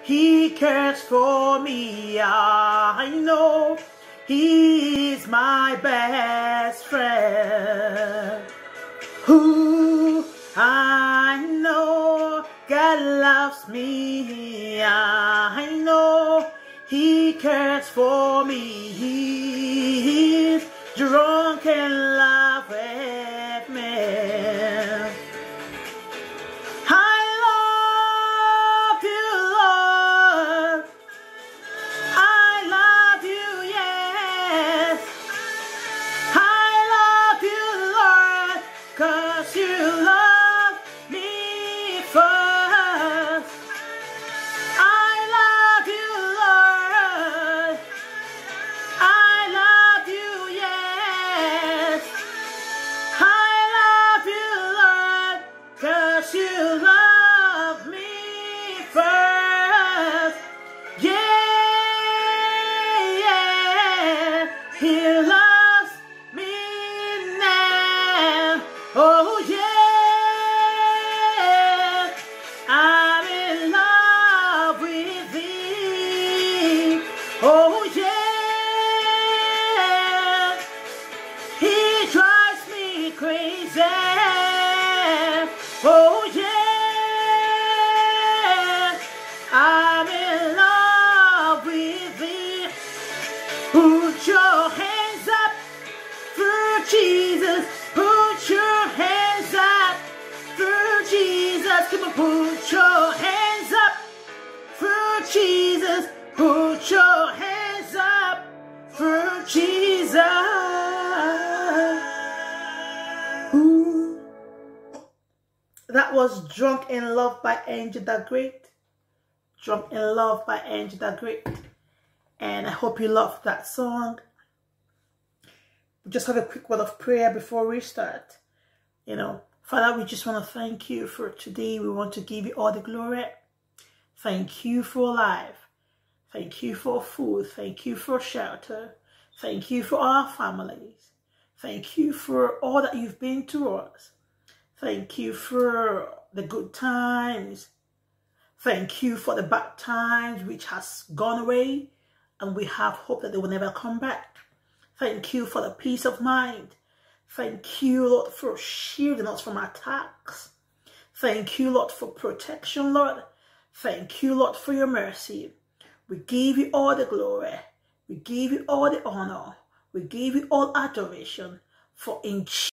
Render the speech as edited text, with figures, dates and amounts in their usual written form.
He cares for me. I know He is my best friend. Who I know God loves me. I know He cares for me. He is drunk in love with me. I love you, Lord. I love you, yes. I love you, Lord, 'cause you love me first. I love you, Lord. I love you, yes. I love you, Lord, 'cause you love me first. Yeah, yeah, He loves me now. Oh yeah, I'm in love with Thee. Oh yeah, He drives me crazy. Oh yeah, I'm in love with Thee. Put your hands up for Jesus. Put your hands up for Jesus. Come on, put your hands up for Jesus. Put your hands up for Jesus. Ooh. That was Drunk in Love by Angel the Great. Drunk in Love by Angel the Great. And I hope you loved that song. Just have a quick word of prayer before we start. Father, we just want to thank you for today. We want to give you all the glory. Thank you for life. Thank you for food. Thank you for shelter. Thank you for our families. Thank you for all that you've been to us. Thank you for the good times. Thank you for the bad times which has gone away, and we have hope that they will never come back. Thank you for the peace of mind. Thank you, Lord, for shielding us from attacks. Thank you, Lord, for protection, Lord. Thank you, Lord, for your mercy. We give you all the glory. We give you all the honor. We give you all adoration. For in